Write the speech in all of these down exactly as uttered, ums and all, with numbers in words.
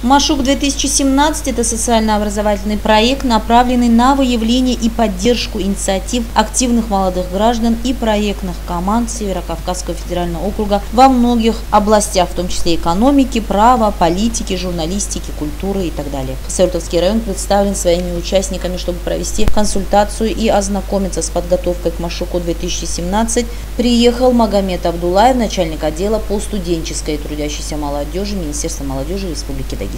Машук две тысячи семнадцать – это социально-образовательный проект, направленный на выявление и поддержку инициатив активных молодых граждан и проектных команд Северо-Кавказского федерального округа во многих областях, в том числе экономики, права, политики, журналистики, культуры и так далее. Саратовский район представлен своими участниками, чтобы провести консультацию и ознакомиться с подготовкой к Машуку две тысячи семнадцать. Приехал Магомед Абдулаев, начальник отдела по студенческой и трудящейся молодежи Министерства молодежи Республики Дагестан.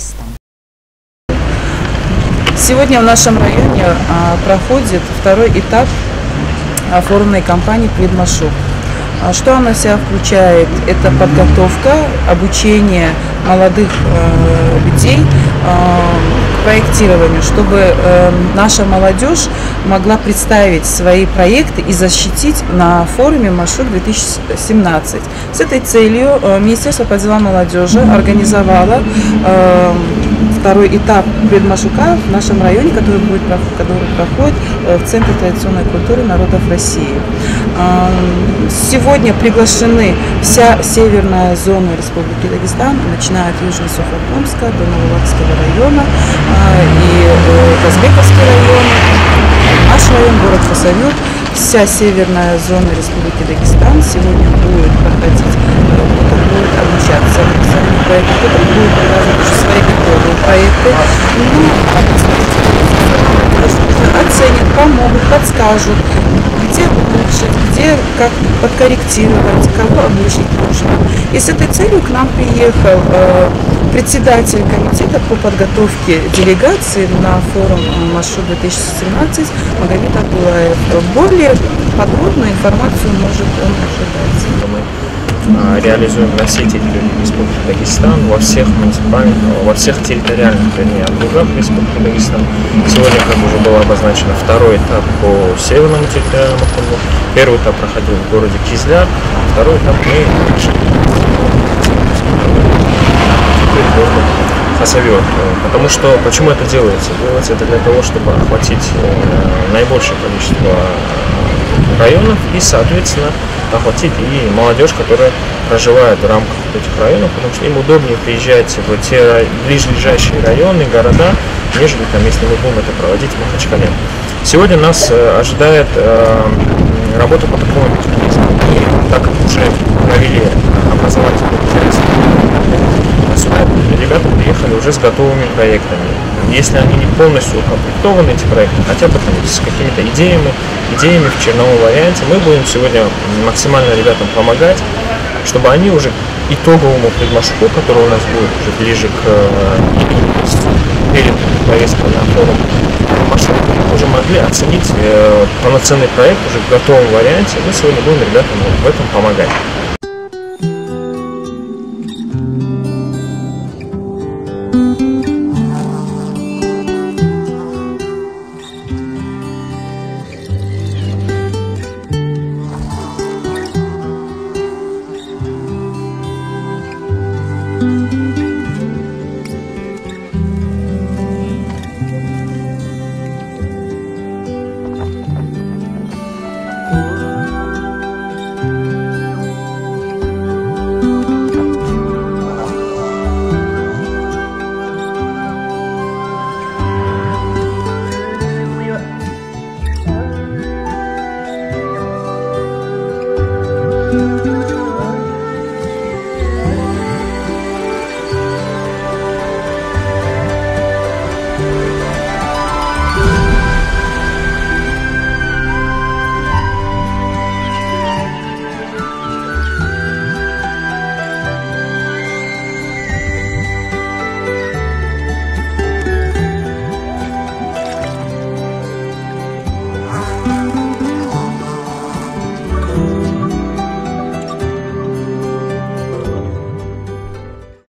Сегодня в нашем районе а, проходит второй этап а, форумной кампании «Предмашук». А, что она в себя включает? Это подготовка, обучение молодых э, людей э, к проектированию, чтобы э, наша молодежь могла представить свои проекты и защитить на форуме Машук две тысячи семнадцать. С этой целью э, Министерство по делам молодежи организовало э, второй этап предмашука в нашем районе, который, будет, который проходит в Центре традиционной культуры народов России. Сегодня приглашены вся северная зона Республики Дагестан, начиная от Южно-Сухокумска до Новолакского района и Казбековский район, наш район, город Хасавюрт. Вся северная зона Республики Дагестан сегодня будет проходить, кто-то будет обучаться в написанию проекта, кто-то будет показывать уже свои готовые проекты, ну, оценят, помогут, подскажут, где улучшить, где как подкорректировать, кого обучить нужно. И с этой целью к нам приехал э, председатель комитета по подготовке делегации на форум Машук две тысячи семнадцать Магомед Абдулаев. Более подробную информацию может он ожидать. Мы реализуем на всей территории Республики Дагестан, во всех муниципальных, во всех территориальных, вернее, округах Республики Дагестан. Сегодня, как уже было обозначено, второй этап по северному территориальному округу. Первый этап проходил в городе Кизляр, второй этап мы решили теперь в городе Хасавюрт. Потому что, почему это делается? Делается это для того, чтобы охватить наибольшее количество районов и, соответственно, охватить и молодежь, которая проживает в рамках этих районов, потому что им удобнее приезжать в те ближайшие районы, города, нежели там, если мы будем это проводить в Махачкале. Сегодня нас э, ожидает э, работа по такому механизму. И так как уже провели образовательные интересы, сюда ребята приехали уже с готовыми проектами. Если они не полностью укомплектованы, эти проекты, хотя бы там, с какими-то идеями, идеями в черновом варианте, мы будем сегодня максимально ребятам помогать, чтобы они уже итоговому предмашуку, который у нас будет уже ближе к перед повесткой на форум Машук, уже могли оценить э, полноценный проект уже в готовом варианте. Мы сегодня будем ребятам в этом помогать. Thank you.